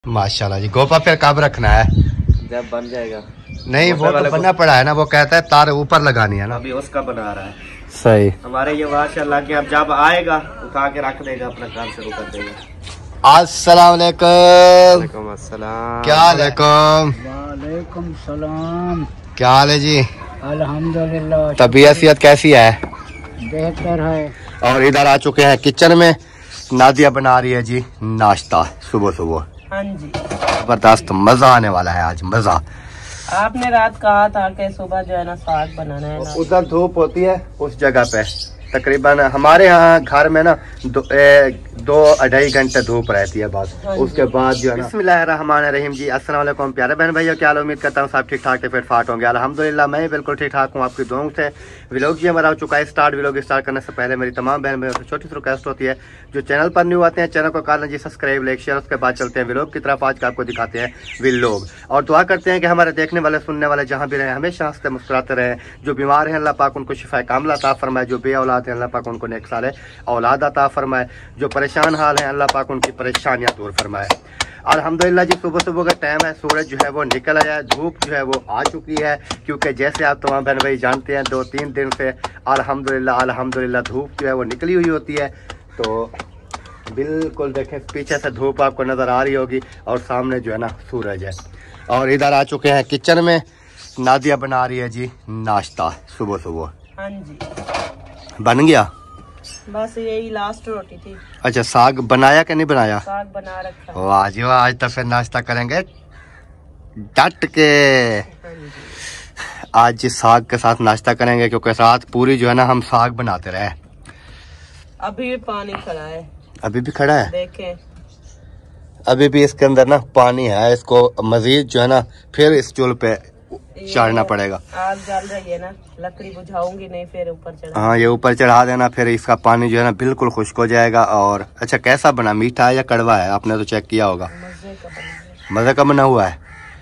माशाल्लाह जी। गोपा फिर कब रखना है? जब बन जाएगा। नहीं वो तो बनना पड़ा है ना, वो कहता है तार ऊपर लगानी है ना, अभी उसका बना रहा है। सही। हमारे ये माशाल्लाह कि अब जब आएगा उठा के रख देगा, अपना काम शुरू कर देगा। अस्सलाम वालेकुम। अस्सलाम। क्या वालेकुम सलाम। क्या हाल है जी? अल्हम्दुलिल्लाह। तबीयत सेहत कैसी है? बेहतर है। और इधर आ चुके हैं किचन में, नादिया बना रही है जी नाश्ता सुबह सुबह। हाँ जी, जबरदस्त मजा आने वाला है आज, मजा। आपने रात कहा था कि सुबह जो है ना साग बनाना है ना। उधर धूप होती है उस जगह पे, तकरीबन हमारे यहाँ घर में ना 2-2.5 घंटे धूप रहती है बस। उसके बाद जो है ना बिस्मिल्लाहिर्रहमानिर्रहीम जी। अस्सलाम वालेकुम प्यारे बहन भैया, क्या हाल? उम्मीद करता हूँ सब ठीक ठाक फिट फाट होंगे। अल्हम्दुलिल्लाह मैं बिल्कुल ठीक ठाक हूँ, आपकी दुआओं से। व्लॉग जी हमारा हो चुका है स्टार्ट। व्लॉग स्टार्ट करने से पहले मेरी तमाम बहन भैया से छोटी सी रिक्वेस्ट होती है, जो चैनल पर न्यू आते हैं चैनल को कर लीजिए सब्सक्राइब, लाइक शेयर। उसके बाद चलते हैं व्लॉग की तरफ। आज का आपको दिखाते हैं व्लॉग, और दुआ करते हैं कि हमारे देखने वाले सुनने वाले जहाँ भी रहे हमेशा हंसते मुस्कुराते रहे। जो बीमार हैं अल्लाह पाक उनको शिफा कामिला अता फरमाए, जो बे औलाद हैं अल्लाह पाक उनको नेक साले औलाद अता फरमाए, जो परेशान हाल है अल्लाह पाक उनकी परेशानियां दूर फरमाए। अल्हम्दुलिल्लाह जी, सुबह सुबह का टाइम है, सूरज जो है वो निकल आया है, धूप जो है वो आ चुकी है। क्योंकि जैसे आप तमाम बहन भाई जानते हैं 2-3 दिन से अल्हम्दुलिल्लाह धूप जो है वो निकली हुई होती है। तो बिल्कुल देखें पीछे से धूप आपको नज़र आ रही होगी और सामने जो है ना सूरज है। और इधर आ चुके हैं किचन में, नादिया बना रही है जी नाश्ता सुबह सुबह। हाँ जी, बन गया? बस यही लास्ट रोटी थी। अच्छा, साग बनाया कि नहीं बनाया? साग बना रखा है। वाह जी वाह, आज तो फिर नाश्ता करेंगे डट के। हाँ जी, आज जी साग के साथ नाश्ता करेंगे, क्योंकि रात पूरी जो है ना हम साग बनाते रहे। अभी भी पानी खड़ा है, अभी भी खड़ा है, देखें। अभी भी इसके अंदर ना पानी है। इसको मजीद जो है ना फिर इस चूल्हे पे चाड़ना पड़ेगा। आग जल रही है ना, लकड़ी बुझाऊंगी नहीं, फिर ऊपर चढ़ा। हाँ, ये ऊपर चढ़ा देना, फिर इसका पानी जो है ना बिल्कुल खुश्क हो जाएगा। और अच्छा, कैसा बना? मीठा है या कड़वा है? आपने तो चेक किया होगा। मजे का बना है। मजे का बना हुआ है।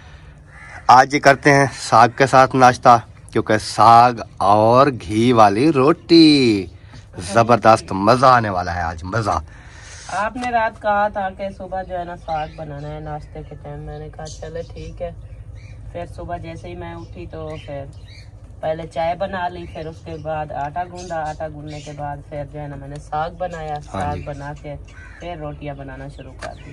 आज ही करते हैं साग के साथ नाश्ता, क्योंकि साग और घी वाली रोटी, जबरदस्त मजा आने वाला है आज, मजा। आपने रात कहा था कि सुबह जो है ना साग बनाना है नाश्ते के टाइम। मैंने कहा चलो ठीक है। फिर सुबह जैसे ही मैं उठी तो फिर पहले चाय बना ली, फिर उसके बाद आटा गूंदा। आटा गूंदने के बाद फिर जो है ना मैंने साग बनाया। साग बना के फिर रोटियां बनाना शुरू कर दी।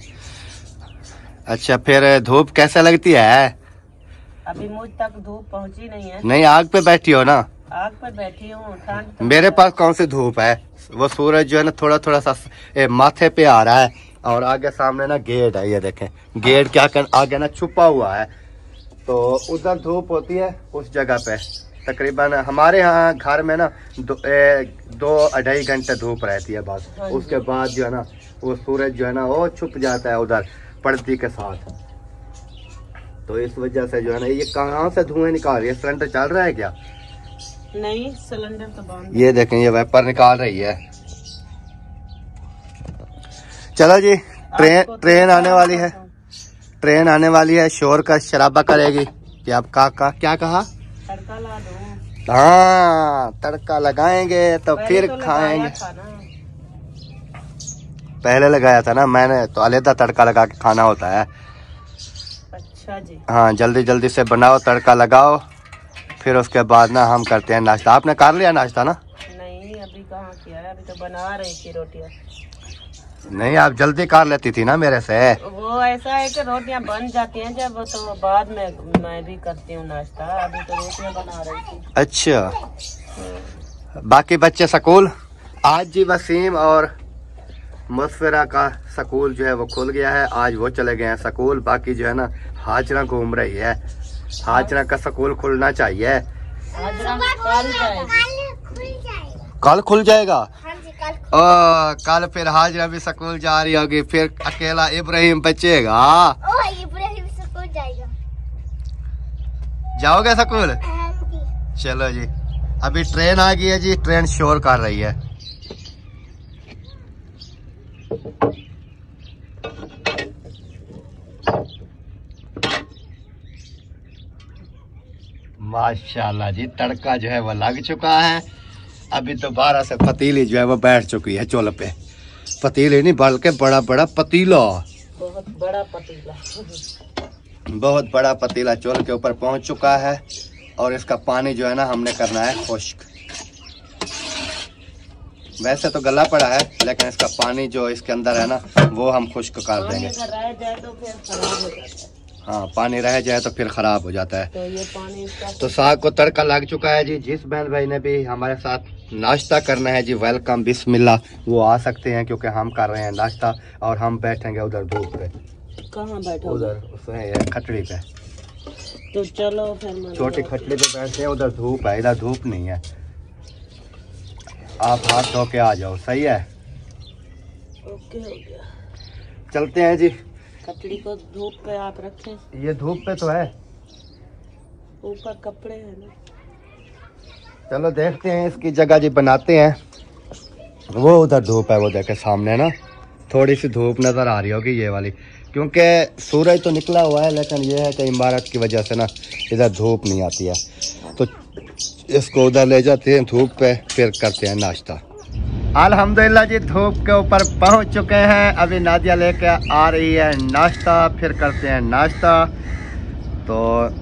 अच्छा, फिर धूप कैसा लगती है? अभी मुझ तक धूप पहुंची नहीं है। नहीं, आग पे बैठी हो ना? आग पर बैठी हूँ, ठंड। मेरे पास कौन सी धूप है? वो सूरज जो है ना थोड़ा थोड़ा सा माथे पे आ रहा है, और आगे सामने ना गेट है, ये देखें गेट क्या आगे ना छुपा हुआ है। तो उधर धूप होती है उस जगह पे, तकरीबन हमारे यहाँ घर में ना 2-2.5 घंटे धूप रहती है बस। उसके बाद जो है ना वो सूरज जो है ना वो छुप जाता है उधर पर्दे के साथ। तो इस वजह से जो है ना ये कहाँ से धुएं निकाल रही है? सिलेंडर चल रहा है क्या? नहीं, सिलेंडर तो बंद। ये देखें ये वेपर निकाल रही है। चलो जी, ट्रेन आने वाली है, ट्रेन आने वाली है, शोर का शराबा करेगी कि आप क्या कहा? तड़का ला दो। हाँ, तड़का लगाएंगे तो फिर तो खाएंगे। पहले लगाया था ना मैंने, तो अलग तड़का लगा के खाना होता है। अच्छा जी। हाँ, जल्दी जल्दी से बनाओ, तड़का लगाओ, फिर उसके बाद ना हम करते हैं नाश्ता। आपने कर लिया नाश्ता ना? नहीं, अभी कहाँ किया है, अभी तो बना रही थी रोटियां। नहीं, आप जल्दी कर लेती थी ना मेरे से। वो ऐसा है कि रोटियां बन जाती हैं जब, तो बाद में मैं भी करती हूँ नाश्ता। अभी तो रोटियां बना रही थी। अच्छा, बाकी बच्चे स्कूल? आज जी वसीम और मुसफिरा का स्कूल जो है वो खुल गया है, आज वो चले गए हैं स्कूल। बाकी जो है ना हाजरा घूम रही है। हाजरा का स्कूल खुलना चाहिए। कल खुल जाएगा? कल फिर हाजरा भी स्कूल जा रही होगी, फिर अकेला इब्राहिम बचेगा। इब्राहिम स्कूल जाएगा। जाओगे स्कूल? चलो जी, अभी ट्रेन आ गई है जी, ट्रेन शोर कर रही है। माशाल्लाह जी, तड़का जो है वो लग चुका है। अभी दोबारा से पतीली जो है वो बैठ चुकी है चूल्हे पे। पतीली नहीं बल्कि बड़ा बड़ा पतीला, बहुत बड़ा पतीला। बहुत बड़ा पतीला चूल्हे के ऊपर पहुंच चुका है और इसका पानी जो है ना हमने करना है खुश्क। वैसे तो गला पड़ा है लेकिन इसका पानी जो इसके अंदर है ना वो हम खुश्क कर देंगे। अगर रह जाए तो फिर खराब हो जाता है। हाँ, पानी रह जाए तो फिर खराब हो जाता है। तो ये पानी इसका तो साग को तड़का लग चुका है जी। जिस बहन भाई ने भी हमारे साथ नाश्ता करना है जी, वेलकम, बिस्मिल्लाह, वो आ सकते हैं क्योंकि हम कर रहे हैं नाश्ता और हम बैठेंगे उधर धूप पे। कहाँ बैठा उधर उसमें खटड़ी पे। तो चलो फिर छोटी खटड़ी पे बैठते हैं, उधर धूप है, इधर धूप नहीं है। आप हाथ धो के आ जाओ, सही है? ओके हो गया। चलते हैं जी। कचड़ी को धूप पे आप रखें। ये धूप पे तो है, ऊपर कपड़े हैं ना। चलो देखते हैं इसकी जगह जी, बनाते हैं। वो उधर धूप है, वो देखे सामने ना, थोड़ी सी धूप नजर आ रही होगी ये वाली, क्योंकि सूरज तो निकला हुआ है लेकिन ये है कि इमारत की वजह से ना इधर धूप नहीं आती है। तो इसको उधर ले जाते हैं धूप पे, फिर करते हैं नाश्ता। अल्हम्दुलिल्लाह जी, धूप के ऊपर पहुंच चुके हैं। अभी नादिया लेके आ रही है नाश्ता, फिर करते हैं नाश्ता। तो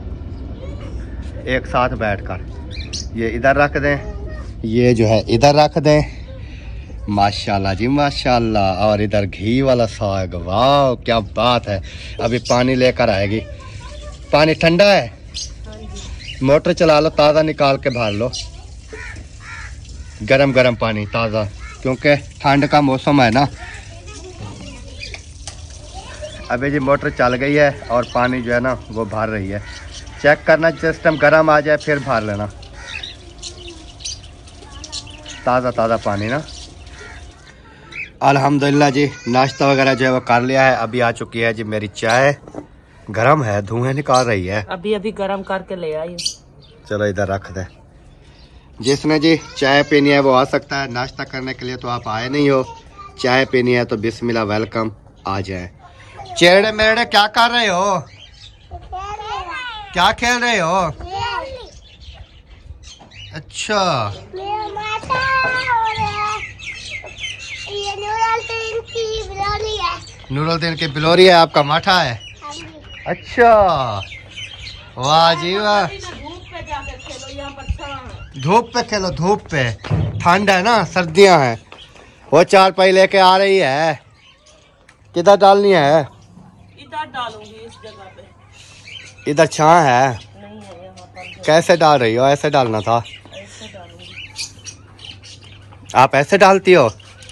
एक साथ बैठकर ये इधर रख दें, ये जो है इधर रख दें। माशाल्लाह जी माशाल्लाह। और इधर घी वाला साग, वाह क्या बात है। अभी पानी लेकर आएगी। पानी ठंडा है, मोटर चला लो, ताज़ा निकाल के भर लो, गरम गरम पानी ताज़ा, क्योंकि ठंड का मौसम है ना। अभी जी मोटर चल गई है और पानी जो है ना वो भर रही है। चेक करना, सिस्टम गर्म आ जाए फिर भर लेना, ताज़ा ताज़ा पानी ना। अल्हम्दुलिल्लाह जी, नाश्ता वगैरह जो है वो कर लिया है। अभी आ चुकी है जी मेरी चाय, गरम है, धुएं निकाल रही है। अभी अभी गरम करके ले आई। चलो इधर रख दे। जिसने जी चाय पीनी है वो आ सकता है। नाश्ता करने के लिए तो आप आए नहीं हो, चाय पीनी है तो बिस्मिल्लाह, वेलकम, आ जाए। चेड़े मेड़े क्या कर रहे हो? क्या खेल रहे हो? अच्छा, नूरुद्दीन की बिलोरी है, आपका माठा है। अच्छा, वाह जी वाह। धूप पे खेलो, धूप पे, ठंड है ना, सर्दियां हैं। वो चारपाई लेके आ रही है, किधर डालनी है? इधर डालूंगी, इस जगह पे। इधर छां है, नहीं है यहाँ पर। कैसे डाल रही हो? ऐसे डालना था। ऐसे डालूंगी। आप ऐसे डालती हो?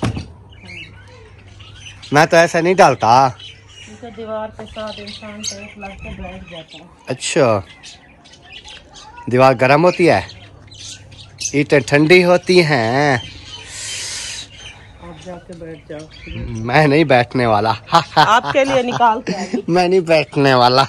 मैं तो ऐसे नहीं डालता। इसे दीवार के साथ इंसान टेक लग के बैठ जाता है। अच्छा, दीवार गर्म होती है, ईंटें ठंडी होती हैं। आप जाके बैठ जाओ। मैं नहीं बैठने वाला। आपके लिए निकाल के आई। मैं नहीं बैठने वाला।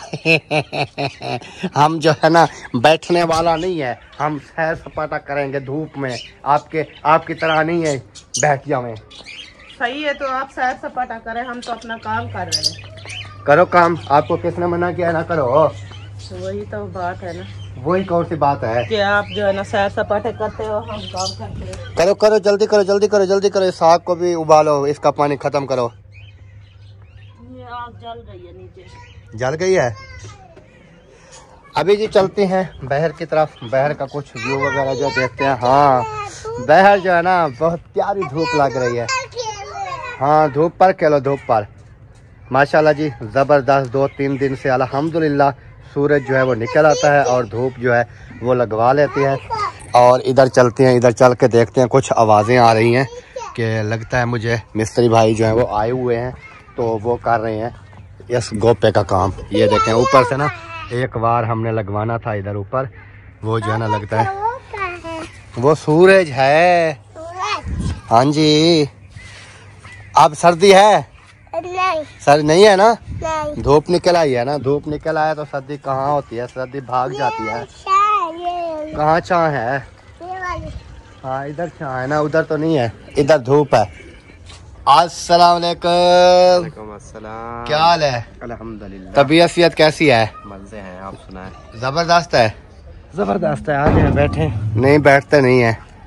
हम जो है ना बैठने वाला नहीं है, हम सैर सपाटा करेंगे धूप में। आपकी तरह नहीं है बैठ जावे। सही है, तो आप सैर सपाटा करें, हम तो अपना काम कर रहे हैं। करो काम, आपको किसने मना किया ना करो? तो वही तो बात है ना। वही कौन सी बात है कि आप जो है ना सैर सपाटे करते हो, हम काम करते हैं। करो करो, जल्दी करो, जल्दी करो, जल्दी करो। इस साग को भी उबालो, इसका पानी खत्म करो। ये आग जल रही है नीचे। जल गई है। अभी जी चलते हैं बहर की तरफ, बहर का कुछ व्यू वगैरह जो देखते हैं। हाँ, बहर जो है ना बहुत प्यारी धूप लग रही है। हाँ, धूप पर खेलो, धूप पर माशाल्लाह जी ज़बरदस्त। 2-3 दिन से अल्हम्दुलिल्लाह सूरज जो है वो निकल आता है और धूप जो है वो लगवा लेती है। और इधर चलते हैं, इधर चल के देखते हैं। कुछ आवाज़ें आ रही हैं कि लगता है मुझे मिस्त्री भाई जो है वो आए हुए हैं, तो वो कर रहे हैं इस गोपे का काम। ये देखें ऊपर से ना एक बार हमने लगवाना था इधर ऊपर, वो जो है ना लगता है वो सूरज है। हाँ जी, अब सर्दी है? नहीं, सर नहीं है ना, नहीं। धूप निकल आई है ना। धूप निकल आया तो सर्दी कहाँ होती है, सर्दी भाग जाती है। ये कहाँ छां है? वाली। हाँ, इधर छां है ना, उधर तो नहीं है, इधर धूप है। अस्सलाम वालेकुम। अस्सलाम। क्या हाल है? अल्हम्दुलिल्लाह। तबीयत सीयत कैसी है? मजे हैं, आप सुनाएं। जबरदस्त है। जबरदस्त है, आ जाए बैठे। नहीं बैठते नहीं है,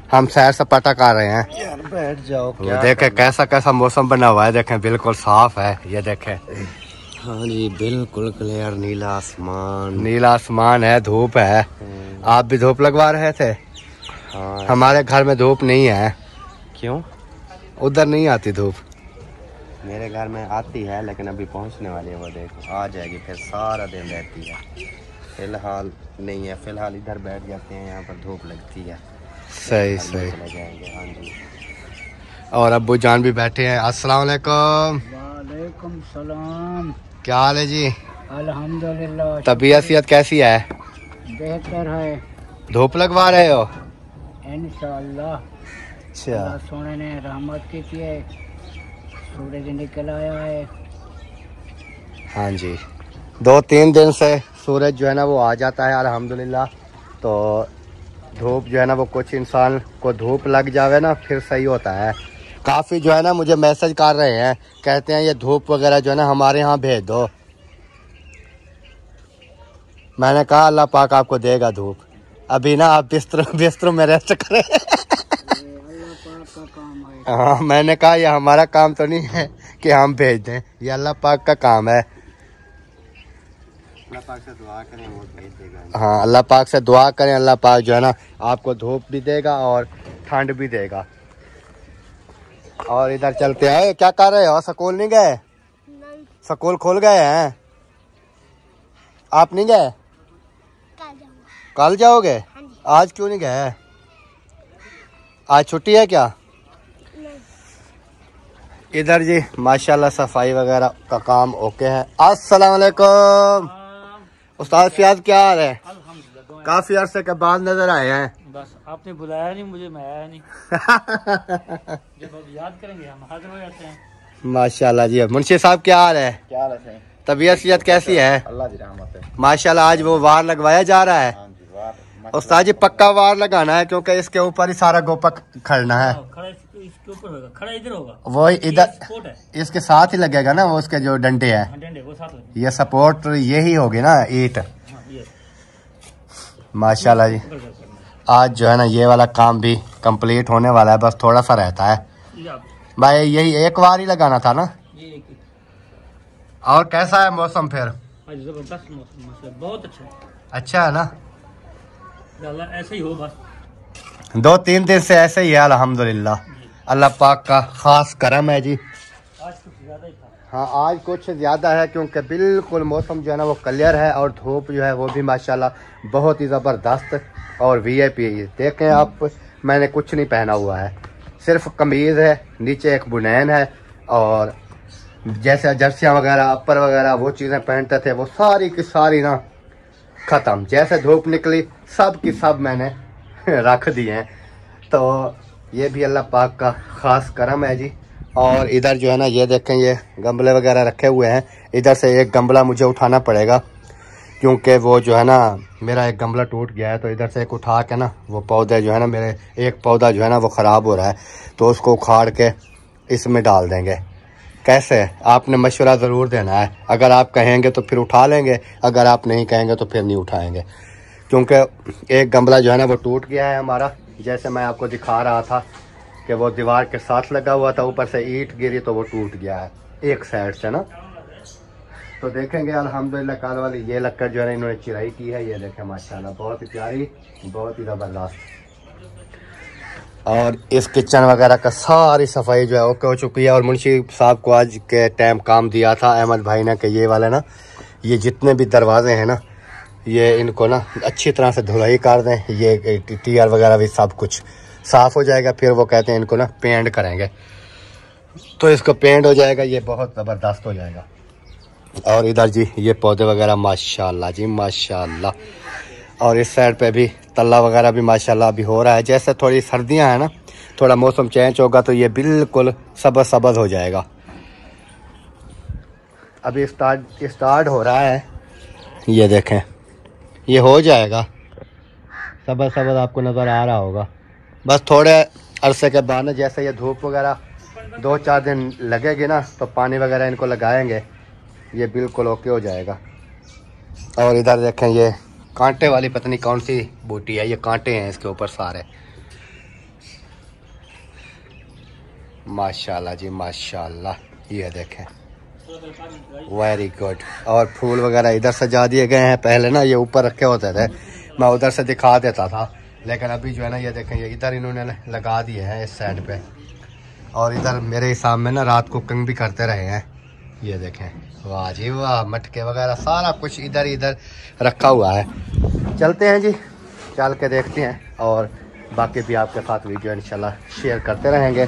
हम सैर सपाटा कर रहे हैं। यार बैठ जाओ। वो देखे कैसा कैसा मौसम बना हुआ है, देखें बिल्कुल साफ है। ये देखें, हाँ जी बिल्कुल क्लियर नीला आसमान। नीला आसमान है, धूप है। आप भी धूप लगवा रहे थे? हाँ। हमारे घर में धूप नहीं है। क्यों? उधर नहीं आती धूप। मेरे घर में आती है लेकिन अभी पहुंचने वाली है, वो देखो आ जाएगी, फिर सारा दिन रहती है। फिलहाल नहीं है, फिलहाल इधर बैठ जाते हैं, यहाँ पर धूप लगती है। सही सही। चले जाएंगे। हाँ जी। और अब्बू जान भी बैठे हैं। अस्सलाम वालेकुम। वालेकुम सलाम। क्या हाल है जी? अल्हम्दुलिल्लाह। तबीयत कैसी है? बेहतर है धूप लगवा रहे हो? इंशाअल्लाह। अच्छा, अल्लाह सोने ने रहमत की है, सूरज निकल आया है। हाँ जी, 2-3 दिन से सूरज जो है ना वो आ जाता है अल्हम्दुलिल्लाह। तो धूप जो है ना वो कुछ इंसान को धूप लग जावे ना फिर सही होता है। काफ़ी जो है ना मुझे मैसेज कर रहे हैं, कहते हैं ये धूप वगैरह जो है ना हमारे यहाँ भेज दो। मैंने कहा अल्लाह पाक आपको देगा धूप। अभी ना आप बिस्तरों में रेस्ट करें। अल्लाह पाक का काम है। हाँ, मैंने कहा ये हमारा काम तो नहीं है कि हम भेज दें, ये अल्लाह पाक का काम है। अल्लाह पाक से दुआ करें, वो भेज देगा। हाँ, अल्लाह पाक से दुआ करें, अल्लाह पाक जो है ना आपको धूप भी देगा और ठंड भी देगा। और इधर चलते हैं। क्या कर रहे हो? स्कूल नहीं गए? नहीं, स्कूल खुल गए हैं? आप नहीं गए? कल जाऊंगा। कल जाओगे? हाँ जी। आज क्यों नहीं गए? आज छुट्टी है क्या? नहीं, इधर जी माशाल्लाह सफाई वगैरह का काम ओके है। अस्सलाम वालेकुम उस्ताद फियाज, क्या हाल है? काफी अरसे के बाद नजर आए हैं। बस आपने बुलाया नहीं मुझे, मैं आया नहीं। जब आप याद करेंगे हम हाजिर हो जाते हैं। माशाल्लाह जी। मुंशी साहब क्या हाल है? क्या हाल है? तबीयत सेहत कैसी है? अल्लाह की रहमत है। माशाल्लाह। आज वो वार लगवाया जा रहा है। हाँ जी, वाह। उस्ताद जी पक्का वार लगाना है क्योंकि इसके ऊपर ही सारा गोपा खड़ना है। खड़ा इसके ऊपर होगा, खड़ा इधर होगा। वो इधर सपोर्ट है, इसके साथ ही लगेगा ना, वो उसके जो डंडे हैं डंडे वो साथ लगे। ये सपोर्ट यही होगी ना, ईट। हाँ, ये माशाल्लाह जी। पकड़ कर करना आज जो है ना ये वाला काम भी कंप्लीट होने वाला है, बस थोड़ा सा रहता है। है। ये आप भाई यही एक बार ही लगाना था ना। ये एक और कैसा है मौसम फिर? आज जबरदस्त मौसम, मतलब बहुत अच्छा है। अच्छा है ना? अल्लाह ऐसे ही हो बस। 2-3 दिन से ऐसे ही है अल्हम्दुलिल्लाह। अल्लाह पाक का खास करम है जी। आज कुछ ज्यादा ही था। हाँ, आज कुछ ज़्यादा है क्योंकि बिल्कुल मौसम जो है ना वो क्लियर है और धूप जो है वो भी माशाल्लाह बहुत ही ज़बरदस्त और VIP है। देखें आप, मैंने कुछ नहीं पहना हुआ है, सिर्फ कमीज़ है, नीचे एक बुनैन है और जैसे जर्सियाँ वगैरह अपर वगैरह वो चीज़ें पहनते थे वो सारी की सारी ना ख़त्म। जैसे धूप निकली सब की सब मैंने रख दिए हैं। तो ये भी अल्लाह पाक का ख़ास करम है जी। और इधर जो है ना ये देखें, ये गमले वगैरह रखे हुए हैं। इधर से एक गमला मुझे उठाना पड़ेगा क्योंकि वो जो है ना मेरा एक गमला टूट गया है। तो इधर से एक उठा के ना वो पौधे जो है ना, मेरे एक पौधा जो है ना वो ख़राब हो रहा है, तो उसको उखाड़ के इसमें डाल देंगे। कैसे? आपने मशवरा ज़रूर देना है। अगर आप कहेंगे तो फिर उठा लेंगे, अगर आप नहीं कहेंगे तो फिर नहीं उठाएंगे। क्योंकि एक गमला जो है ना वो टूट गया है हमारा, जैसे मैं आपको दिखा रहा था कि वो दीवार के साथ लगा हुआ था, ऊपर से ईंट गिरी तो वो टूट गया है एक साइड से ना। तो देखेंगे अल्हम्दुलिल्लाह कल वाली ये लक्कड़ जो है ना इन्होंने चिराई की है। ये देखें माशाल्लाह बहुत ही प्यारी, बहुत ही ज़बरदस्त। और इस किचन वगैरह का सारी सफाई जो है ओके हो चुकी है। और मुंशी साहब को आज के टाइम काम दिया था अहमद भाई ने कि ये वाले ना, ये जितने भी दरवाजे हैं ना ये इनको ना अच्छी तरह से धुलाई कर दें। ये टीआर वगैरह भी सब कुछ साफ़ हो जाएगा। फिर वो कहते हैं इनको ना पेंट करेंगे, तो इसको पेंट हो जाएगा, ये बहुत ज़बरदस्त हो जाएगा। और इधर जी ये पौधे वगैरह माशाल्लाह जी माशाल्लाह। और इस साइड पे भी तल्ला वगैरह भी माशाल्लाह अभी हो रहा है। जैसे थोड़ी सर्दियां हैं ना, थोड़ा मौसम चेंज होगा तो ये बिल्कुल सब्ज़ हो जाएगा। अभी स्टार्ट हो रहा है, ये देखें ये हो जाएगा सब्ज़ आपको नज़र आ रहा होगा। बस थोड़े अरसे के बाद ना जैसे ये धूप वगैरह 2-4 दिन लगेगी ना तो पानी वगैरह इनको लगाएंगे, ये बिल्कुल ओके हो जाएगा। और इधर देखें ये कांटे वाली पता नहीं कौन सी बूटी है, ये कांटे हैं इसके ऊपर सारे। माशाल्लाह जी माशाल्लाह, ये देखें वेरी गुड। और फूल वगैरह इधर सजा दिए गए हैं। पहले ना ये ऊपर रखे होते थे, मैं उधर से दिखा देता था, लेकिन अभी जो है ना ये देखें ये इधर इन्होंने लगा दिए हैं इस साइड पे। और इधर मेरे हिसाब में ना रात कुकिंग भी करते रहे हैं। ये देखें वाह जी वाह, मटके वगैरह सारा कुछ इधर इधर रखा हुआ है। चलते हैं जी, चल के देखते हैं और बाकी भी आपके साथ वीडियो इंशाल्लाह शेयर करते रहेंगे।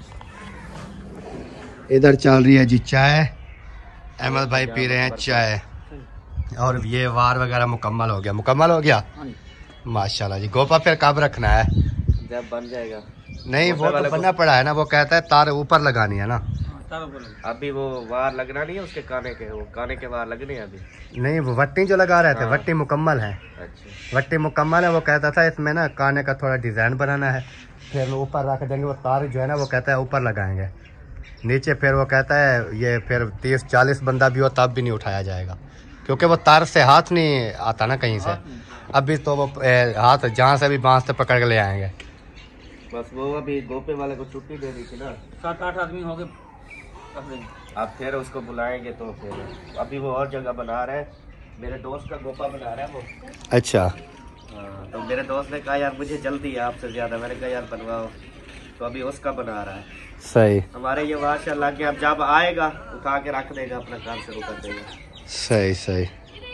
इधर चल रही है जी चाय, अहमद भाई पी रहे हैं चाय। और ये वार वगैरह मुकम्मल हो गया, मुकम्मल हो गया माशाल्लाह जी। गोपा फिर कब रखना है? जब बन जाएगा। नहीं वो तो बनना पड़ा है ना, वो कहता है तार ऊपर लगानी है ना। अभी वो वार लगना नहीं है उसके काने के, वो काने के वार लगने हैं अभी। नहीं वो वट्टी जो लगा रहे थे, वट्टी मुकम्मल है। अच्छा वट्टी मुकम्मल है। वो कहता था इसमें ना काने का थोड़ा डिजाइन बनाना है, फिर वो ऊपर रख देंगे। वो तार जो है ना वो कहता है ऊपर लगाएंगे नीचे। फिर वो कहता है ये फिर 30-40 बंदा भी हो तब भी नहीं उठाया जाएगा, क्योंकि वो तार से हाथ नहीं आता ना कहीं से। अभी तो वो हाथ जहाँ से भी बांस से पकड़ के ले आएंगे। बस वो अभी गोपे वाले को छुट्टी दे दी थी ना, 7-8 आदमी हो गए। अब फिर उसको बुलाएंगे तो फिर अभी वो और जगह बना रहे हैं। मेरे दोस्त का गोपा बना रहा है वो। अच्छा हाँ, तो मेरे दोस्त ने कहा यार मुझे जल्दी है आपसे ज़्यादा, मैंने कहा यार बनवाओ, तो अभी उसका बना रहा है। सही हमारे ये माशाल्लाह कि अब जब आएगा उठा के रख देगा, अपना काम शुरू कर देगा। सही सही।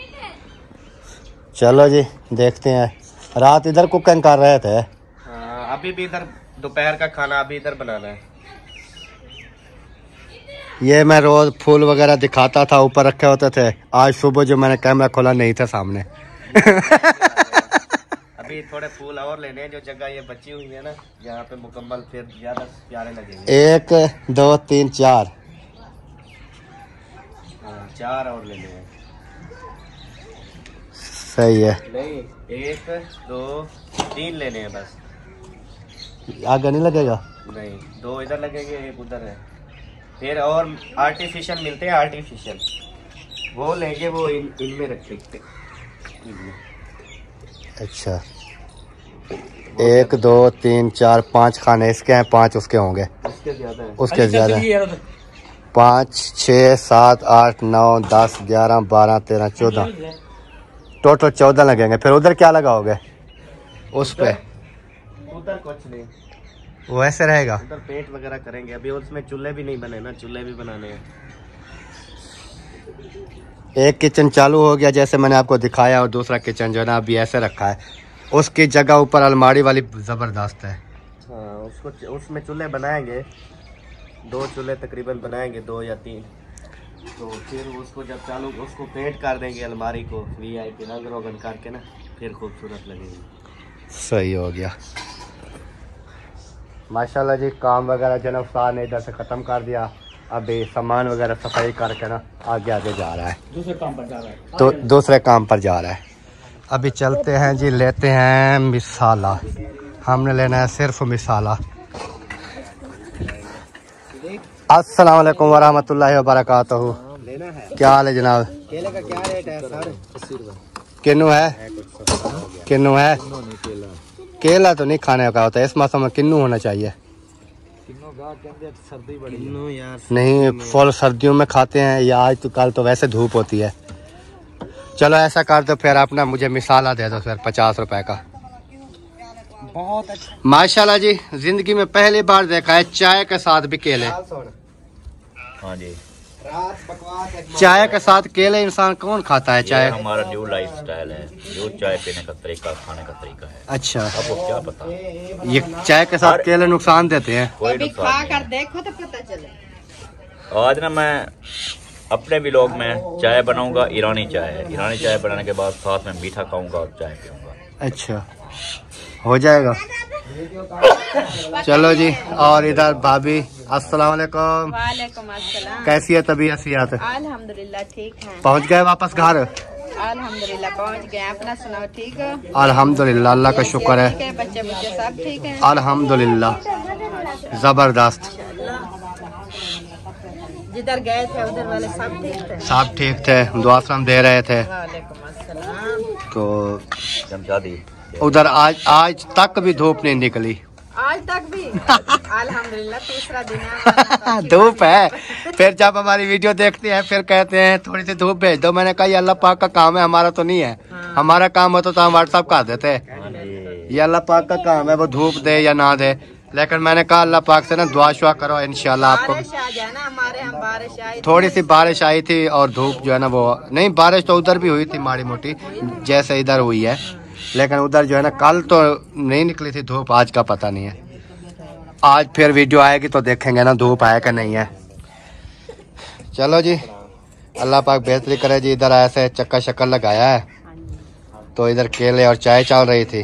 चलो जी देखते हैं। रात इधर कुकिंग कर रहे थे। हाँ, अभी भी इधर दोपहर का खाना अभी इधर बनाना है। ये मैं रोज फूल वगैरह दिखाता था, ऊपर रखे होते थे। आज सुबह जो मैंने कैमरा खोला नहीं था सामने। अभी थोड़े फूल और लेने हैं, जो जगह ये बची हुई है ना यहाँ पे मुकम्मल, फिर ज्यादा प्यारे लगेंगे। 1 2 3 4 हाँ, 4 और लेने हैं। सही है। नहीं 1 2 3 लेने हैं बस। आगे नहीं लगेगा? नहीं 2 इधर लगेंगे, 1 उधर है। फिर और आर्टिफिशियल मिलते हैं, आर्टिफिशियल वो लेंगे, वो इनमें रखेंगे। अच्छा 1 2 3 4 5 खाने इसके हैं, 5 उसके होंगे। उसके ज्यादा है। उसके ज्यादा है। 5 6 7 8 9 10 11 12 13 14 टोटल 14 लगेंगे। फिर उधर क्या लगाओगे उस पे? उधर कुछ नहीं, वो ऐसे रहेगा। उधर पेंट वगैरह करेंगे। अभी उसमें चूल्हे भी नहीं बने ना, चूल्हे भी बनाने हैं। एक किचन चालू हो गया जैसे मैंने आपको दिखाया, और दूसरा किचन जो है ना अभी ऐसे रखा है। उसकी जगह ऊपर अलमारी वाली जबरदस्त है। हाँ उसको उसमें चूल्हे बनाएंगे, 2 चूल्हे तकरीबन बनाएंगे, 2 या 3। तो फिर उसको जब चालू उसको पेंट कर देंगे अलमारी को VIP रंग रोगन करके ना, फिर खूबसूरत लगेगी। सही हो गया माशाल्लाह जी। काम वगैरह जो उस्ताद ने इधर से ख़त्म कर दिया। अभी सामान वगैरह सफाई करके ना आगे आगे जा रहा है, दूसरे काम पर जा रहा है। तो दूसरे काम पर जा रहा है। अभी चलते हैं जी, लेते हैं मिसाला। हमने लेना है सिर्फ मिसाला। अस्सलाम वालेकुम वरहमतुल्लाहि वबरकातुहू। लेना है। क्या हाल है जनाब? केले का क्या रेट है सर? 80 रुपये किन्नू है? किन्नू है? केला तो नहीं खाने का होता है, इस मौसम में किन्नू होना चाहिए। सर्दी बड़ी यार। नहीं फल सर्दियों में खाते हैं, या आज तो कल तो वैसे धूप होती है। चलो ऐसा कर दो फिर अपना मुझे मिसाला दे दो फिर 50 रुपए का। बहुत अच्छा माशाल्लाह जी, जिंदगी में पहली बार देखा है चाय के साथ भी केले। हाँ जी, चाय के साथ केले इंसान कौन खाता है? चाय हमारा न्यू लाइफ स्टाइल है, जो चाय पीने का तरीका, खाने का तरीका है। अच्छा, आपको क्या पता? ये चाय के साथ केले नुकसान देते हैं? कोई नुकसान नहीं। देखो तो पता चले। आज ना मैं अपने व्लॉग में चाय बनाऊंगा, ईरानी चाय है। ईरानी चाय बनाने के बाद साथ में मीठा खाऊंगा और चाय पीऊंगा। अच्छा हो जाएगा। चलो जी। और इधर भाभी अस्सलाम वालेकुम। वालेकुम अस्सलाम। कैसी है तबीयत? अल्हम्दुलिल्लाह ठीक है। पहुंच गए वापस घर? अल्हम्दुलिल्लाह पहुंच गए। अपना सुनाओ, ठीक है? अल्हम्दुलिल्लाह, अल्लाह का शुक्र है। ठीक है, बच्चे बच्चे सब ठीक है? अल्हम्दुलिल्लाह जबरदस्त। जिधर गए थे उधर वाले सब ठीक थे? सब ठीक थे, दुआ सलाम दे रहे थे। वालेकुम अस्सलाम। तो जमशादी उधर आज तक भी धूप नहीं निकली। आज तक भी अल्हम्दुलिल्लाह तीसरा दिन है। धूप है। फिर जब हमारी वीडियो देखते हैं फिर कहते हैं थोड़ी सी धूप भेज दो। मैंने कहा ये अल्लाह पाक का काम है, हमारा तो नहीं है। हमारा काम होता तो हम व्हाट्सअप कर देते। ये अल्लाह पाक का काम है, वो धूप दे या ना दे। लेकिन मैंने कहा अल्लाह पाक से ना दुआ शुआ करो, इंशाल्लाह आपको। बारिश आ जाए ना, हमारे हम बारिश आई थोड़ी सी बारिश आई थी और धूप जो है ना वो नहीं, बारिश तो उधर भी हुई थी माड़ी मोटी जैसे इधर हुई है, लेकिन उधर जो है ना कल तो नहीं निकली थी धूप, आज का पता नहीं है। आज फिर वीडियो आएगी तो देखेंगे ना धूप है कि नहीं है। चलो जी, अल्लाह पाक बेहतरी करे जी। इधर ऐसे चक्का शक्कर लगाया है तो इधर केले और चाय चल रही थी।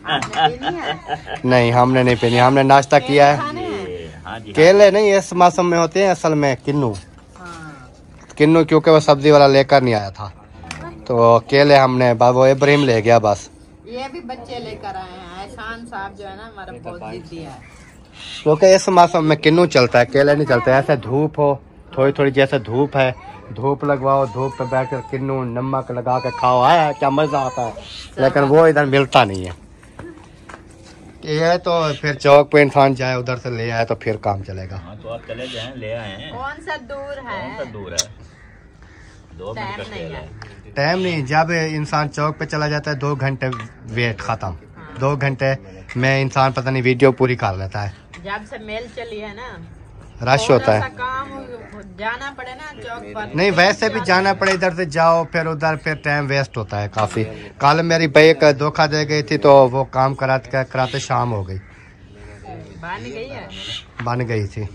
नहीं हमने नहीं पीनी, हमने नाश्ता किया है। हाँ जी, केले नहीं इस मौसम में होते हैं, असल में किन्नू किन्नू, क्योंकि वो सब्जी वाला लेकर नहीं आया था तो केले हमने बाबू इब्राहिम ले गया बस। ये भी बच्चे लेकर आए हैं। एहसान साहब जो है ना हमारा बहुत जिद्दी है, क्योंकि इस मौसम में किन्नू चलता है, केले नहीं चलते। ऐसे धूप हो थोड़ी थोड़ी, जैसे धूप है, धूप लगवाओ, धूप पे बैठ कर किन्नू नमक लगा के खाओ, आया क्या मजा आता है। लेकिन वो इधर मिलता नहीं है। ये तो फिर चौक पे इंसान जाए उधर से ले आए तो फिर काम चलेगा। हाँ तो आप चले जाएं, ले आए हैं। कौन सा दूर है, कौन सा दूर है, 2 मिनट का टाइम नहीं खेल है। है। टाइम नहीं, जब इंसान चौक पे चला जाता है 2 घंटे वेट खत्म। 2 घंटे में इंसान पता नहीं वीडियो पूरी कर लेता है। जब से मेल चली है ना, रश होता थोड़ा सा है। काम जाना पड़े ना चौक पर। नहीं वैसे भी जाना पड़े, इधर से जाओ फिर उधर, फिर टाइम वेस्ट होता है काफी। कल मेरी बाइक धोखा दे गई थी तो वो काम कराते कराते शाम हो गई। बन गई है, बन गई थी,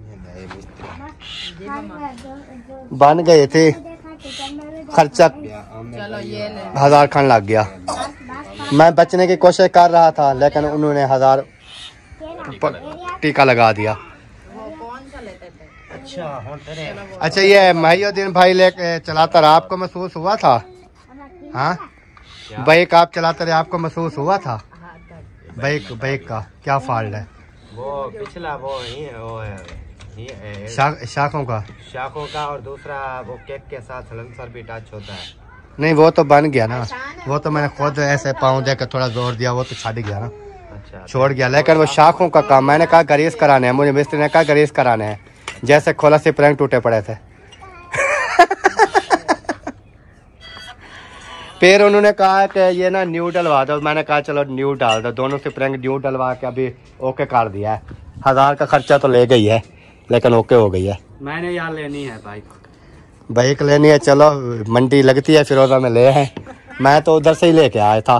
बन गई थी। खर्चा चलो ये ले। 1000 खन लग गया। मैं बचने की कोशिश कर रहा था लेकिन उन्होंने 1000 टीका लगा दिया। वो कौन सा लेते थे? अच्छा ये महिउद्दीन भाई लेके चलाता रहा, आपको महसूस हुआ था? हाँ बाइक आप चलाते रहे, आपको महसूस हुआ था बाइक का क्या फॉल्ट है? वो पिछला वो शाखों का शाखों का, और दूसरा वो केक के साथ सलेंसर भी टच होता है। नहीं वो तो बन गया ना, वो तो मैंने खुद ऐसे पाँव देकर थोड़ा जोर दिया, वो तो छट गया ना, अच्छा छोड़ गया। लेकिन वो शाखों का काम मैंने कहा ग्रीस कराने हैं, मुझे मिस्त्री ने कहा ग्रीस कराने हैं, जैसे खोला से प्रेंग टूटे पड़े थे। फिर उन्होंने कहा कि ये ना न्यू डलवा दो, मैंने कहा चलो न्यू डाल दो। दोनों से प्रेंग न्यू डलवा के अभी ओके कर दिया है। 1000 का खर्चा तो ले गई है लेकिन ओके हो गई है। मैंने यार लेनी है बाइक लेनी है, चलो मंडी लगती है फिरोजा में ले आए। मैं तो उधर से ही लेके आया था।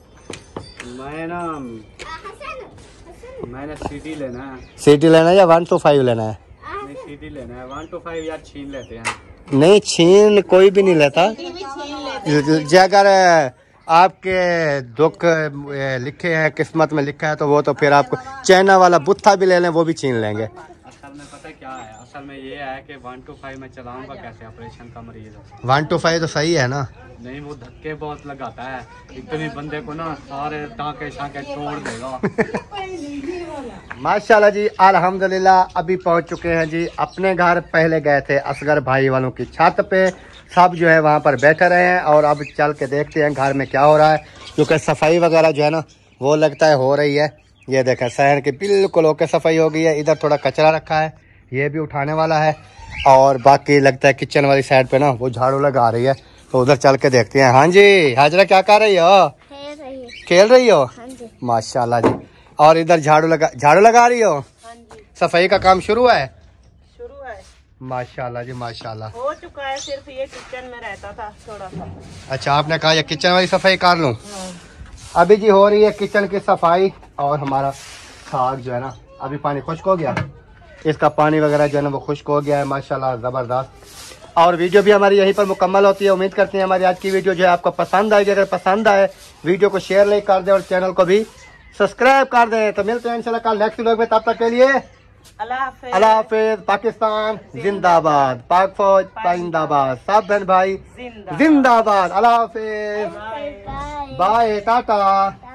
मैंने सीडी लेना है। सिटी लेना है या 125 लेना है? नहीं सीडी लेना है, 125 यार छीन लेते हैं। नहीं छीन कोई भी नहीं लेता। जो अगर आपके दुख लिखे हैं, किस्मत में लिखा है तो वो तो फिर आपको चाइना वाला बुत्था भी ले लें वो भी छीन लेंगे। असल में पता है क्या है, असल में ये है कि 125 में चलाऊंगा कैसे, ऑपरेशन का मरीज है। 125 तो सही है ना? नहीं वो धक्के बहुत लगाता है, इतने बंदे को ना सारे टाँके शाके तोड़ देगा। माशाल्लाह जी, अल्हम्दुलिल्लाह अभी पहुंच चुके हैं जी अपने घर। पहले गए थे असगर भाई वालों की छत पे, सब जो है वहां पर बैठे रहे हैं और अब चल के देखते हैं घर में क्या हो रहा है, क्योंकि सफाई वगैरह जो है ना वो लगता है हो रही है। ये देखें शहर की बिल्कुल ओके सफाई हो गई है। इधर थोड़ा कचरा रखा है, ये भी उठाने वाला है, और बाकी लगता है किचन वाली साइड पे ना वो झाड़ू लगा रही है, तो उधर चल के देखते हैं। हाँ जी हाजरा क्या कर रही हो? खेल रही हो? माशाल्लाह जी। और इधर झाड़ू लगा रही हो? सफाई का काम शुरू है? शुरू है माशाल्लाह जी माशाल्लाह। हो चुका है, सिर्फ ये किचन में रहता था थोड़ा सा। अच्छा आपने कहा ये किचन वाली सफाई कर लूं? अभी जी हो रही है किचन की सफाई। और हमारा साग जो है ना अभी पानी खुश्क हो गया, इसका पानी वगैरह जो है ना वो खुश्क हो गया है माशाल्लाह ज़बरदस्त। और वीडियो भी हमारी यहीं पर मुकम्मल होती है। उम्मीद करते हैं हमारी आज की वीडियो जो है आपको पसंद आएगी। अगर पसंद आए वीडियो को शेयर लाइक कर दे और चैनल को भी सब्सक्राइब कर दे। तो मिलते हैं इंशाल्लाह कल नेक्स्ट व्लॉग में, तब तक के लिए अल्लाह हाफिज। पाकिस्तान जिंदाबाद, पाक फौज जिंदाबाद, सब बहन भाई जिंदाबाद। अल्लाह हाफिज, बाय टाटा।